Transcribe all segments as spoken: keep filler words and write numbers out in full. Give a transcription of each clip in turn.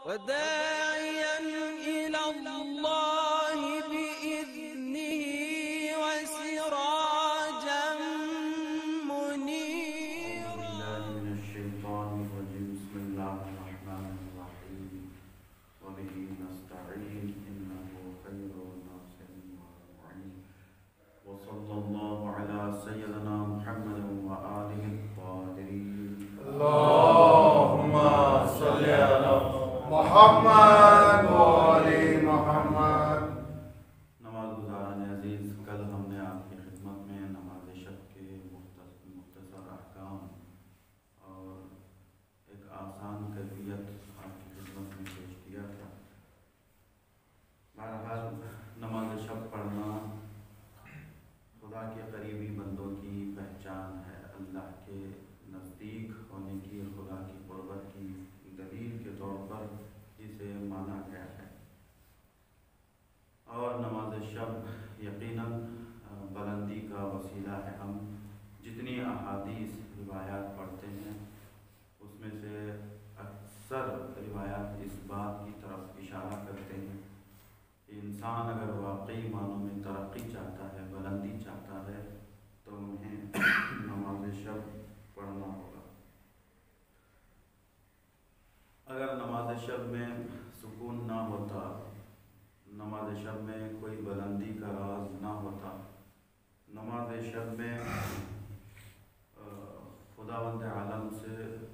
وداعيا إلى الله بإذنه وسراجا منيرا. أعوذ بالله من الشيطان الرجيم. بسم الله الرحمن الرحيم. وبه نستعين إنه خير ناصر ومعين. وصلى الله على سيدنا محمد وآله الطاهرين. اللهم صل على محمد وآل محمد. نماز گزاران عزیز، کل ہم نے آپ کی خدمت میں نماز شب کے مختصر احکام اور ایک آسان کیفیت آپ کی خدمت میں پیش کیا تھا. بہرحال نماز شب پڑھنا خدا کے قریبی بندوں کی پہچان ہے، اللہ کے نزدیک ہونے کی، خدا کی قربت کی دلیل کے طور پر اسے مانا گیا ہے. اور نماز شب یقیناً بلندی کا وسیلہ ہے. ہم جتنی احادیث روایات پڑھتے ہیں اس میں سے اکثر روایات اس بات کی طرف اشارہ کرتے ہیں کہ انسان اگر واقعی معنوں میں ترقی چاہتا ہے، بلندی چاہتا ہے، تو انہیں نماز شب پڑھنا ہوگا. اگر نماز شب میں سکون نہ ہوتا، نماز شب میں کوئی بلندی کا راز نہ ہوتا، نماز شب میں خداوند عالم سے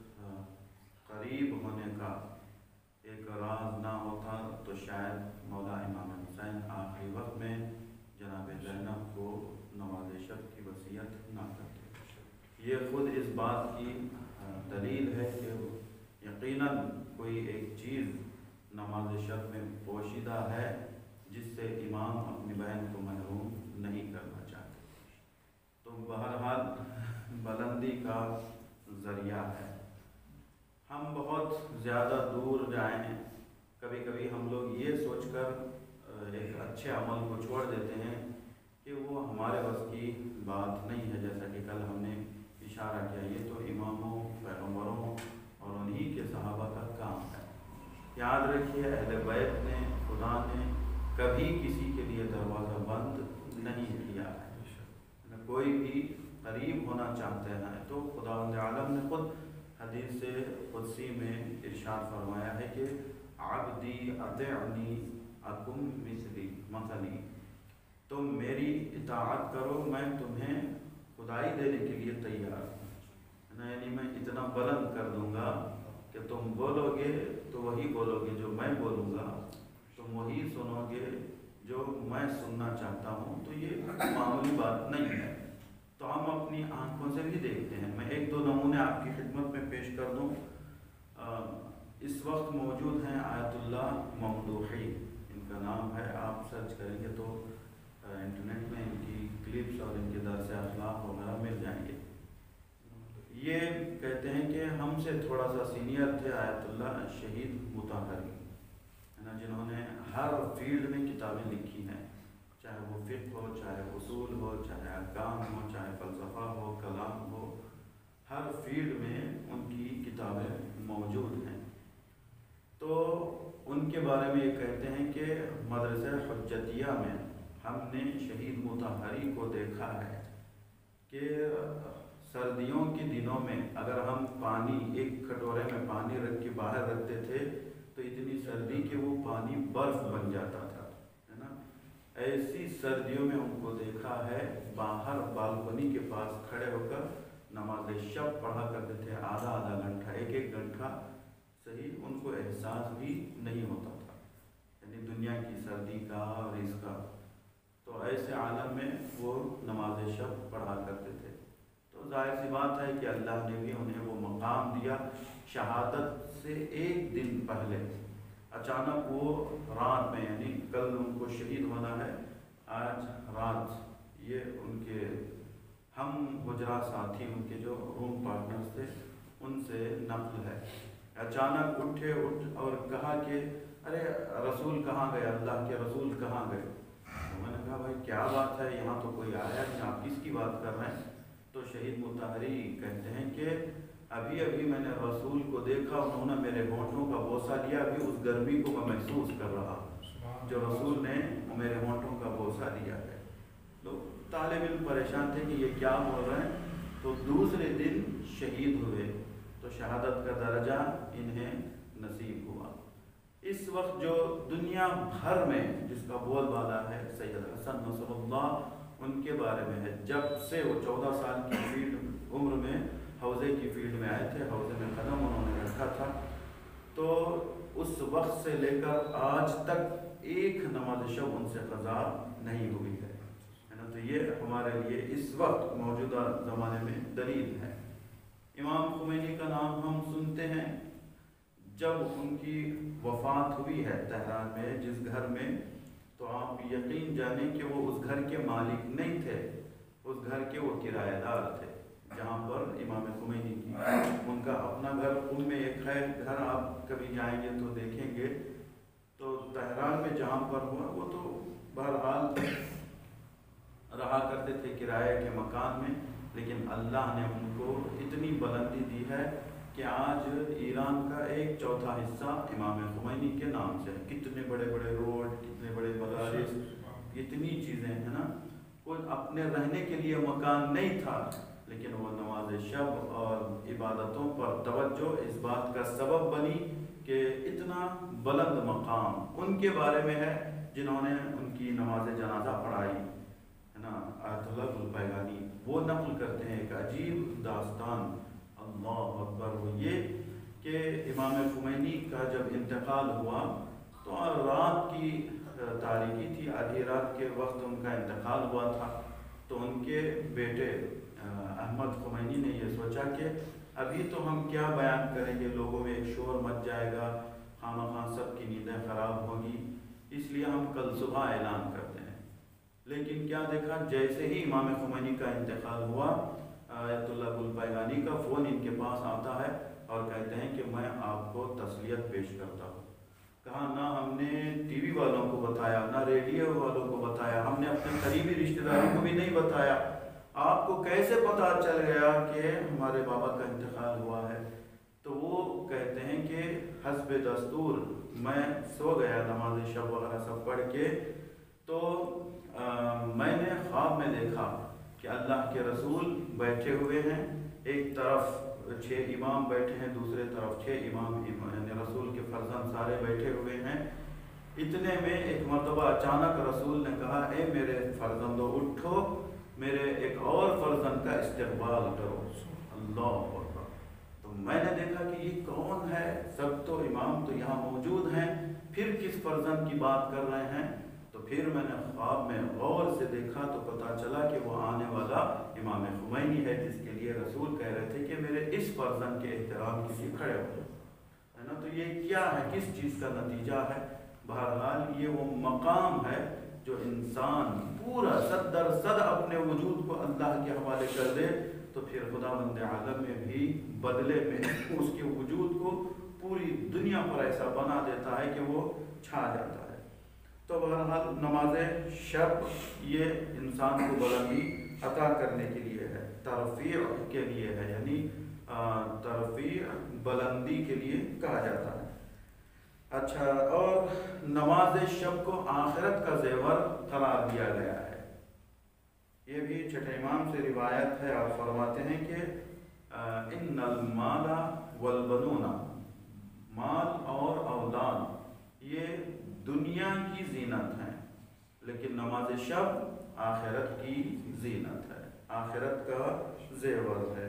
قریب ہونے کا ایک راز نہ ہوتا، تو شاید مولا امام حسین آخری وقت میں جناب زینب کو نماز شب کی وصیت نہ کرتے. یہ خود اس بات کی دلیل ہے کہ یقیناً کوئی ایک چیز نماز شب میں پوشیدہ ہے جس سے امام اپنی بہن کو محروم نہیں کرنا چاہتے. تو بہرحال بلندی کا ذریعہ ہے. ہم بہت زیادہ دور جائیں، کبھی کبھی ہم لوگ یہ سوچ کر ایک اچھے عمل کو چھوڑ دیتے ہیں کہ وہ ہمارے بس کی بات نہیں ہے. جیسا کہ کل ہم نے اشارہ کیا، یہ تو اماموں، پیغمبروں اور انہی کے صحابہ کا کام ہے. یاد رکھیے، اہل بیت نے، خدا نے کبھی کسی کے لیے دروازہ بند نہیں کیا ہے. کوئی بھی قریب ہونا چاہتے ہیں تو خداوند عالم نے خود حدیث قدسی میں ارشاد فرمایا ہے کہ عبدی اطیعنی اکم مثلی مثلی، تم میری اطاعت کرو، میں تمہیں خدائی دینے کے لیے تیار ہوں. یعنی میں اتنا بلند کر دوں گا کہ تم بولو گے تو وہی بولو گے جو میں بولوں گا، تم وہی سنو گے جو میں سننا چاہتا ہوں. تو یہ معمولی بات نہیں ہے. تو ہم اپنی آنکھوں سے بھی دیکھتے ہیں. میں ایک دو نمونے آپ کی خدمت میں پیش کر دوں. اس وقت موجود ہیں آیت اللہ ممدوحی، ان کا نام ہے. آپ سرچ کریں گے تو انٹرنیٹ میں ان کی کلپس اور ان کے درس اخلاق وغیرہ مل جائیں گے. یہ کہتے ہیں کہ ہم سے تھوڑا سا سینئر تھے آیت اللہ شہید مطہری، ہے نا، جنہوں نے ہر فیلڈ میں کتابیں لکھی ہیں، چاہے وہ فقہ ہو، چاہے اصول ہو، چاہے احکام ہو، چاہے فلسفہ ہو، کلام ہو، ہر فیلڈ میں ان کی کتابیں موجود ہیں. تو ان کے بارے میں یہ کہتے ہیں کہ مدرسہ حجتیہ میں ہم نے شہید مطہری کو دیکھا ہے کہ سردیوں کے دنوں میں اگر ہم پانی ایک کٹورے میں پانی رکھ کے باہر رکھتے تھے تو اتنی سردی کہ وہ پانی برف بن جاتا تھا، ہے نا. ایسی سردیوں میں ان کو دیکھا ہے باہر بالکنی کے پاس کھڑے ہو کر نماز شب پڑھا کرتے تھے، آدھا آدھا گھنٹہ، ایک ایک گھنٹہ صحیح. ان کو احساس بھی نہیں ہوتا تھا یعنی دنیا کی سردی کا اور اس کا. تو ایسے عالم میں وہ نماز شب پڑھا کرتے تھے. تو ظاہر سی بات ہے کہ اللہ نے بھی انہیں وہ مقام دیا. شہادت سے ایک دن پہلے اچانک وہ رات میں، یعنی کل ان کو شہید ہونا ہے، آج رات، یہ ان کے ہم حجرا ساتھی، ان کے جو روم پارٹنرز تھے، ان سے نقل ہے. اچانک اٹھے اٹھ اور کہا کہ ارے رسول کہاں گئے، اللہ کے رسول کہاں گئے. میں نے کہا بھائی کیا بات ہے، یہاں تو کوئی آیا نہیں، آپ کس کی بات کر رہے ہیں. تو شہید مطہری کہتے ہیں کہ ابھی ابھی میں نے رسول کو دیکھا، انہوں نے میرے ہونٹوں کا بوسہ لیا، ابھی اس گرمی کو میں محسوس کر رہا ہوں جو رسول نے میرے ہونٹوں کا بوسہ لیا ہے۔ تو طالب علم پریشان تھے کہ یہ کیا بول رہے ہیں، تو دوسرے دن شہید ہوئے، تو شہادت کا درجہ انہیں نصیب ہوا۔ اس وقت جو دنیا بھر میں جس کا بول بالا ہے سید حسن نصر اللہ ان کے بارے میں ہے، جب سے وہ چودہ سال کی فیلڈ عمر میں حوضے کی فیلڈ میں آئے تھے، حوضے میں قدم انہوں نے رکھا تھا، تو اس وقت سے لے کر آج تک ایک نماز شب ان سے قضا نہیں ہوئی ہے نا۔ تو یہ ہمارے لیے اس وقت موجودہ زمانے میں دلیل ہے۔ امام خمینی کا نام ہم سنتے ہیں، جب ان کی وفات ہوئی ہے تہران میں جس گھر میں، تو آپ یقین جانیں کہ وہ اس گھر کے مالک نہیں تھے، اس گھر کے وہ کرایہ دار تھے جہاں پر امام خمینی کی ان کا اپنا گھر، ان میں ایک ہے گھر، آپ کبھی جائیں گے تو دیکھیں گے، تو تہران میں جہاں پر ہوا وہ تو بہرحال رہا کرتے تھے کرایہ کے مکان میں، لیکن اللہ نے ان کو اتنی بلندی دی ہے کہ آج ایران کا ایک چوتھا حصہ امام خمینی کے نام سے، کتنے بڑے بڑے روڈ، کتنے بڑے مدارس، اتنی چیزیں ہیں نا۔ کوئی اپنے رہنے کے لیے مکان نہیں تھا، لیکن وہ نماز شب اور عبادتوں پر توجہ اس بات کا سبب بنی کہ اتنا بلند مقام ان کے بارے میں ہے جنہوں نے ان کی نماز جنازہ پڑھائی ہے نا۔ آیت اللہ البیگانی وہ نقل کرتے ہیں ایک عجیب داستان، اللہ اکبر، وہ یہ کہ امام خمینی کا جب انتقال ہوا تو رات کی تاریکی تھی، آدھی رات کے وقت ان کا انتقال ہوا تھا، تو ان کے بیٹے احمد خمینی نے یہ سوچا کہ ابھی تو ہم کیا بیان کریں گے، لوگوں میں ایک شور مچ جائے گا، خامہ خواہ سب کی نیندیں خراب ہوگی، اس لیے ہم کل صبح اعلان کرتے ہیں۔ لیکن کیا دیکھا، جیسے ہی امام خمینی کا انتقال ہوا، آیت اللہ البیگانی کا فون ان کے پاس آتا ہے اور کہتے ہیں کہ میں آپ کو تسلیت پیش کرتا ہوں۔ کہا نہ ہم نے ٹی وی والوں کو بتایا، نہ ریڈیو والوں کو بتایا، ہم نے اپنے قریبی رشتہ داروں کو بھی نہیں بتایا، آپ کو کیسے پتہ چل گیا کہ ہمارے بابا کا انتقال ہوا ہے؟ تو وہ کہتے ہیں کہ حسب دستور میں سو گیا نماز شب وغیرہ سب پڑھ کے، تو آ, میں نے خواب میں دیکھا کہ اللہ کے رسول بیٹھے ہوئے ہیں، ایک طرف چھ امام بیٹھے ہیں، دوسرے طرف چھ امام یعنی رسول کے فرزند سارے بیٹھے ہوئے ہیں۔ اتنے میں ایک مرتبہ اچانک رسول نے کہا، اے میرے فرزندو اٹھو، میرے ایک اور فرزند کا استقبال کرو۔ اللہ اکبر۔ تو میں نے دیکھا کہ یہ کون ہے، سب تو امام تو یہاں موجود ہیں، پھر کس فرزند کی بات کر رہے ہیں؟ تو پھر میں نے خواب میں غور سے دیکھا تو پتہ چلا کہ وہ آنے والا امام خمینی ہے، جس کے لیے رسول کہہ رہے تھے کہ میرے اس فرزند کے احترام کے لیے کھڑے ہو ہے نا۔ تو یہ کیا ہے، کس چیز کا نتیجہ ہے؟ بہرحال یہ وہ مقام ہے جو انسان پورا صد در صد اپنے وجود کو اللہ کے حوالے کر دے تو پھر خداوند عالم میں بھی بدلے میں اس کے وجود کو پوری دنیا پر ایسا بنا دیتا ہے کہ وہ چھا جاتا ہے۔ تو بہرحال نماز شب یہ انسان کو بلندی عطا کرنے کے لیے ہے، ترفیع کے لیے ہے، یعنی ترفیع بلندی کے لیے کہا جاتا ہے۔ اچھا، اور نماز شب کو آخرت کا زیور قرار دیا گیا ہے، یہ بھی چھٹے امام سے روایت ہے، آپ فرماتے ہیں کہ ان المال والبنون، مال اور اولاد یہ دنیا کی زینت ہے، لیکن نماز شب آخرت کی زینت ہے، آخرت کا زیور ہے۔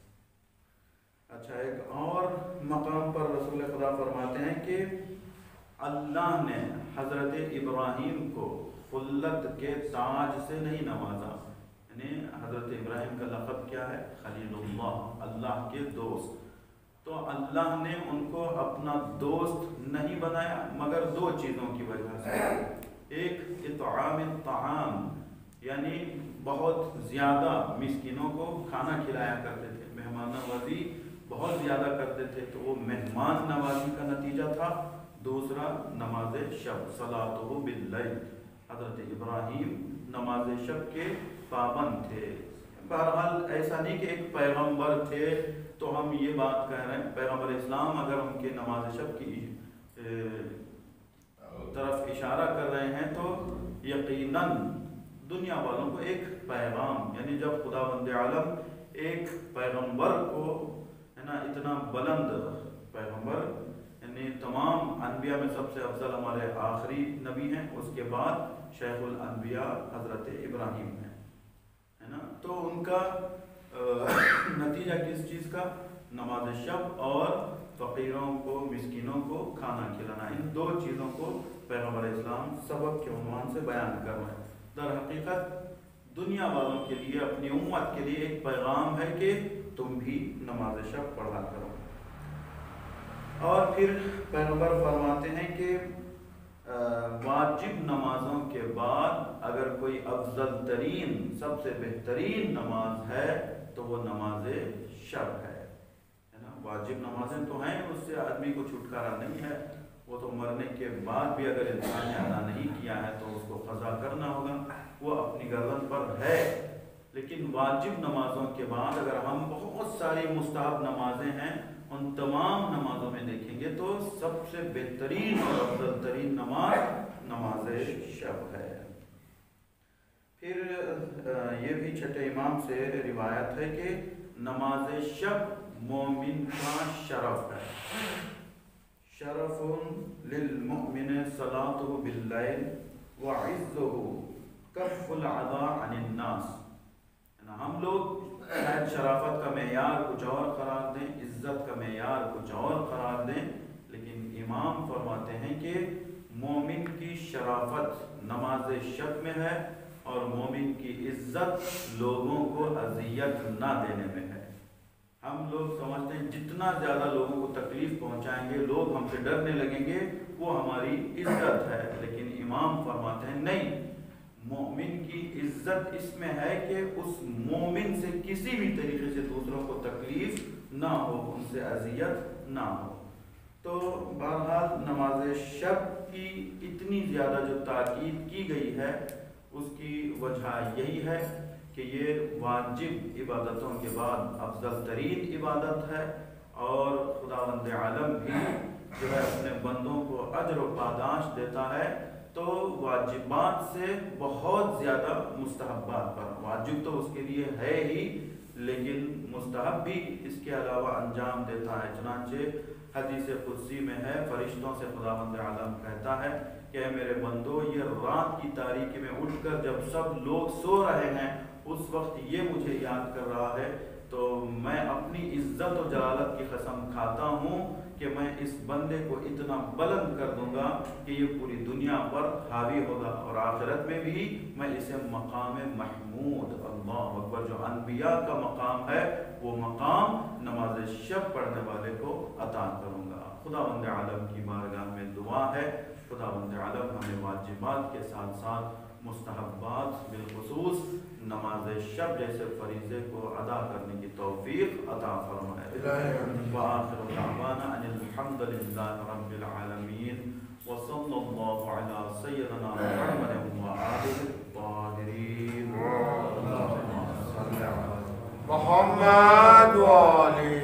اچھا، ایک اور مقام پر رسول خدا فرماتے ہیں کہ اللہ نے حضرت ابراہیم کو خلت کے تاج سے نہیں نوازا، یعنی حضرت ابراہیم کا لقب کیا ہے؟ خلیل اللہ، اللہ کے دوست۔ تو اللہ نے ان کو اپنا دوست نہیں بنایا مگر دو چیزوں کی وجہ سے، ایک اطعام الطعام، یعنی بہت زیادہ مسکینوں کو کھانا کھلایا کرتے تھے، مہمان نوازی بہت زیادہ کرتے تھے، تو وہ مہمان نوازی کا نتیجہ تھا۔ دوسرا نماز شب، صلاتہ باللیل، حضرت ابراہیم نماز شب کے پابند تھے، بہرحال ایسا نہیں کہ ایک پیغمبر تھے تو ہم یہ بات کہہ رہے ہیں. پیغمبر اسلام اگر ان کے نماز شب کی طرف اشارہ کر رہے ہیں تو یقیناً دنیا والوں کو ایک پیغام، یعنی جب خداوند عالم ایک پیغمبر کو ہے نا اتنا بلند پیغمبر، یعنی تمام انبیاء میں سب سے افضل ہمارے آخری نبی ہیں، اس کے بعد شیخ الانبیاء حضرت ابراہیم ہیں ہے نا، تو ان کا نتیجہ کس چیز کا؟ نماز شب اور فقیروں کو مسکینوں کو کھانا کھلانا. ان دو چیزوں کو پیغمبر اسلام سبق کے عنوان سے بیان کر رہے ہیں. در حقیقت دنیا والوں کے لیے، اپنی امت کے لیے ایک پیغام ہے کہ تم بھی نماز شب پڑھا کرو. اور پھر پیغمبر فرماتے ہیں کہ واجب نمازوں کے بعد اگر کوئی افضل ترین، سب سے بہترین نماز ہے تو وہ نماز شب ہے. واجب نمازیں تو ہیں، اس سے آدمی کو چھٹکارا نہیں ہے، وہ تو مرنے کے بعد بھی اگر انسان نے ادا نہیں کیا ہے تو اس کو قضا کرنا ہوگا، وہ اپنی گردن پر ہے. لیکن واجب نمازوں کے بعد اگر ہم بہت ساری مستحب نمازیں ہیں، ان تمام نمازوں میں دیکھیں گے تو سب سے بہترین اور افضل ترین نماز نماز شب ہے. پھر یہ بھی چھٹے امام سے روایت ہے کہ نماز شب مومن کا شرف ہے. شرف للمؤمن صلاته باللیل وعزه کف العدا عن الناس. ہم لوگ شاید شرافت کا معیار کچھ اور قرار دیں، عزت کا معیار کچھ اور قرار دیں، لیکن امام فرماتے ہیں کہ مومن کی شرافت نماز شب میں ہے اور مومن کی عزت لوگوں کو اذیت نہ دینے میں ہے. ہم لوگ سمجھتے ہیں جتنا زیادہ لوگوں کو تکلیف پہنچائیں گے، لوگ ہم سے ڈرنے لگیں گے، وہ ہماری عزت ہے. لیکن امام فرماتے ہیں نہیں، مومن کی عزت اس میں ہے کہ اس مومن سے کسی بھی طریقے سے دوسروں کو تکلیف نہ ہو، ان سے اذیت نہ ہو. تو بہرحال نماز شب کی اتنی زیادہ جو تاکید کی گئی ہے اس کی وجہ یہی ہے کہ یہ واجب عبادتوں کے بعد افضل ترین عبادت ہے، اور خداوند عالم بھی جو ہے اپنے بندوں کو اجر و پاداش دیتا ہے تو واجبات سے بہت زیادہ مستحبات پر. واجب تو اس کے لیے ہے ہی، لیکن مستحب بھی اس کے علاوہ انجام دیتا ہے. چنانچہ حدیث قدسی میں ہے، فرشتوں سے خداوند عالم کہتا ہے کہ اے میرے بندو، یہ رات کی تاریکی میں اٹھ کر جب سب لوگ سو رہے ہیں اس وقت یہ مجھے یاد کر رہا ہے، تو میں اپنی عزت و جلالت کی قسم کھاتا ہوں کہ میں اس بندے کو اتنا بلند کر دوں گا کہ یہ پوری دنیا پر حاوی ہوگا، اور آخرت میں بھی میں اسے مقام محمود، اللہ اکبر، جو انبیاء کا مقام ہے وہ مقام نماز شب پڑھنے والے کو عطا کروں گا. خداوند عالم کی بارگاہ میں دعا ہے خداوند عالم ہمیں واجبات کے ساتھ ساتھ مستحبات بالخصوص نماز شب جیسے فریضے کو ادا کرنے کی توفیق عطا فرمائے. وآخر دعوانا ان الحمد للہ رب العالمین وصلی اللہ علی سیدنا محمد وآلہ الطاہرین. محمد وآلہ